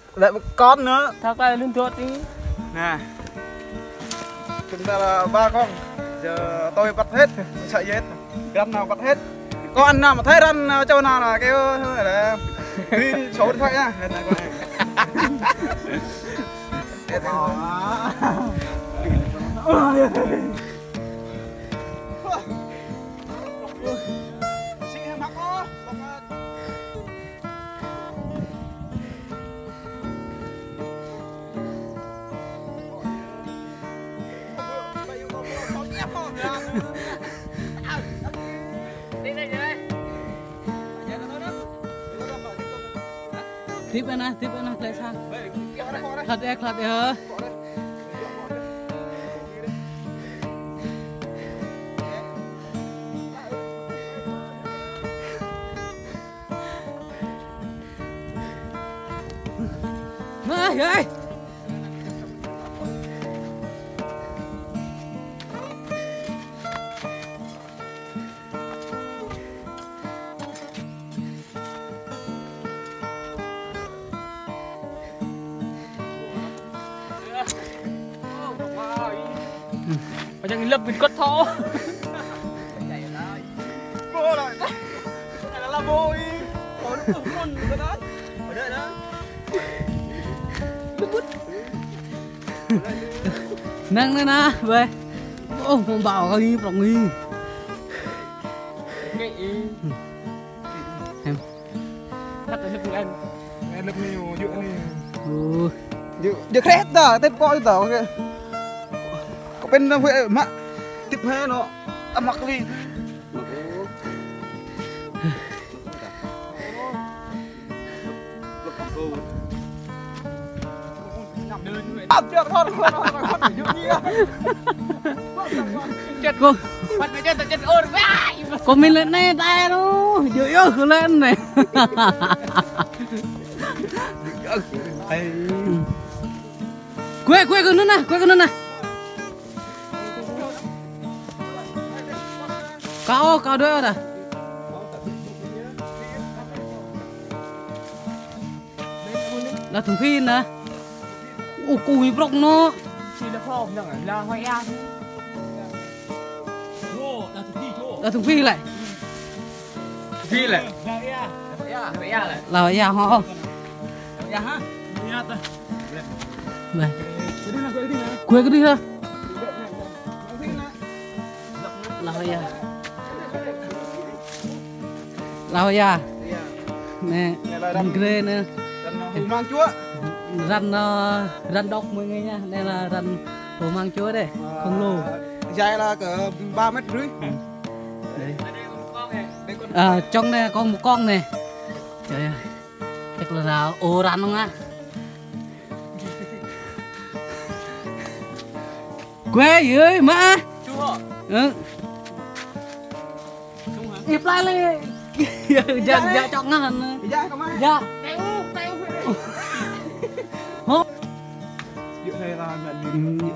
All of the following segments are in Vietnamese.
lại một con nữa. Thao cái lên chuột đi. Nè, chúng ta là 3 con. Giờ tôi bắt hết, sợi gì hết, rắn nào bắt hết. Con nào mà thấy rắn châu nào là kêu là ghi số điện thoại nha. Đây này con này. Tiếp bên này lại sang. Thật đấy hả? Ơi! Jangan lep ikut tho. Bố rồi. Cái này là bố đi. Có nó cũng con cái đó. Ở đây đó. Nâng lên nè, về. Ô, không bảo cái bọng nghi. Em. Thật là lep anh. Em lep nhiều dựa này. Dựa khét ta, tên coi tao kìa. Bên vệ mà tiếp hết nó mặc đi chết cô bắt cái chết ôn có mình lên này tay nó dữ cứ lên này quê con nữa nè Cao đứa rồi. Là thùng phin nè. Ủa cùi bọc nó. Chỉ là phòng rằng là hoài an. Là thùng phi lại. Phi lại. Là hoài an họ. Dạ hả? Về. Quê cái đi ha. Lao ya nè rắn ghê nè rắn mang chúa rắn độc mọi người nha, đây là rắn hồ mang chúa đây khổng lồ dài là cỡ 3,5 mét. Trong đây có một con này, trời ơi chắc là ổ rắn không á. Quê gì ơi má chúa Hiệp lại lên. Dạ chọn ngân. Dạ. Hốt. Dựa này là mẹ đi.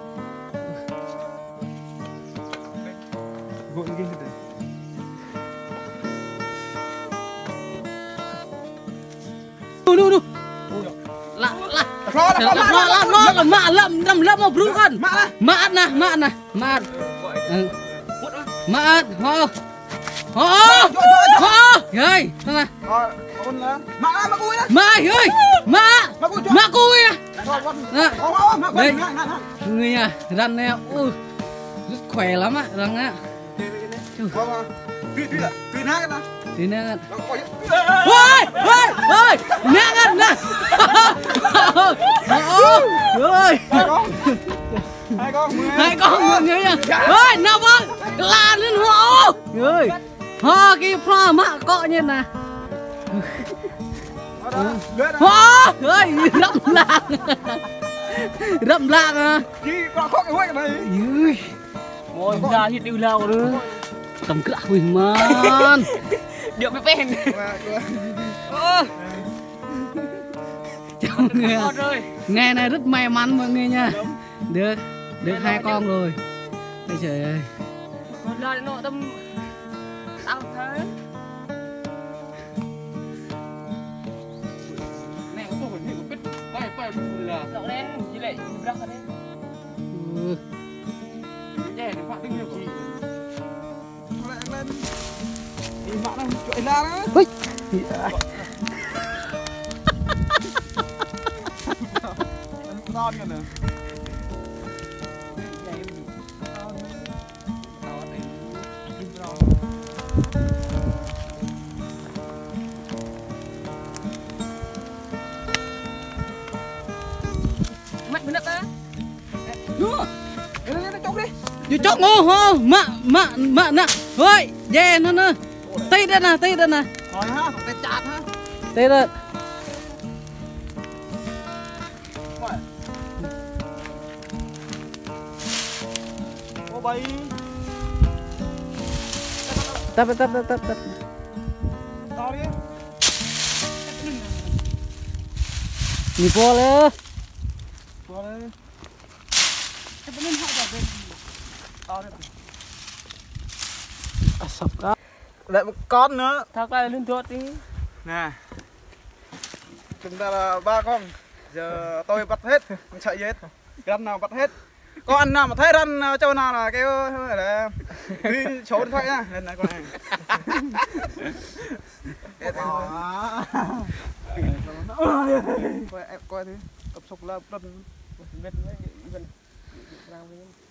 Gội cái gì đấy. Đu. Là mạ một rú con. Mạ nè. Mạ ho. Rồi, thằng này. Mạ ơi. Mạ cùi à. Đây. Người nhà, rắn này ui. Rất khỏe lắm á, rắn á. Tí nè. Ôi, nè ngân nè. Ôi. Hai con mọi người nha. Ôi, nào vâng. La lên hộ. Ơi. Ho cái pha mạ cọ như nè. Ho, ơi, rậm lạng à. Ôi, ra thì đều lao nữa. Cầm cửa huỳnh man. Điệu với pen. Chào người. Ngày này rất may mắn mọi người nha. Được 2 con rồi. Ôi trời ơi. Một lần nọ tâm ăn thế. Này có phải biết phải là Dạo đen chỉ lại rắc ra đấy. để phát tinh nhiều chị lên đi mạng này chuỗi ra đó ui ngon rồi nè Mắt bên đất á. Chưa lên chốc đi chú chốc ngô hô mạ nè ơi về nó nè tay đây nè rồi ha tay chặt ha tay đây ô bay tập to đi nhỉ po lên to đi Cái bên họ vào bên. to đi sập đó lại một con nữa Thao cái lên tuột đi. nè chúng ta là 3 con giờ tôi bắt hết không chạy gì hết răn nào bắt hết có ăn nào mà thấy răn châu nào là kêu là ghi số điện thoại nha lên này con này coi em coi thứ tập sục là bên bên